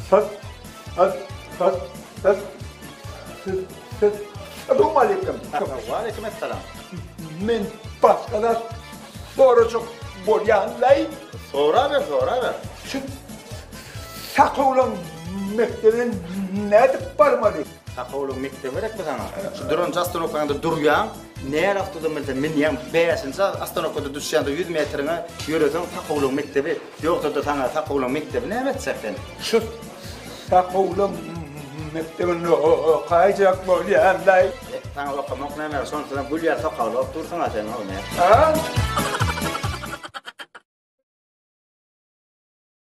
Sat, sat, sat, sat, sat. Assalamu alaikum. Aleykümselam. Men başkalar sonra çok bolyanlay. Sonra ver. Şu Sakoğlan mektebinin ne edip barmalı? Taqawulun mektebi berek mi sana? Şu duran Astanoka'da durgan, näher aftudan bilse men ýa 5-nji Astanoka'da düşýände 100 metrine ýöreseň Taqawulun mektebi, ýoksa da sana Taqawulun mektebi näme etsekden? Şu Sakoğlan mektebinin o kayacak bolyanlay. Sana okumak näme, sonra bu ýer Taqawulun dursaň sen o ne? Ha?